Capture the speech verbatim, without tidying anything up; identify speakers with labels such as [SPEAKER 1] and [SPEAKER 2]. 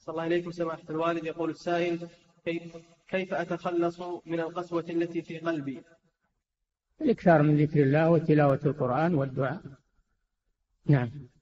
[SPEAKER 1] صلى الله عليكم سماحة الوالد. يقول السائل: كيف, كيف أتخلص من القسوة التي في قلبي؟
[SPEAKER 2] الإكثار من ذكر الله وتلاوة القرآن والدعاء. نعم.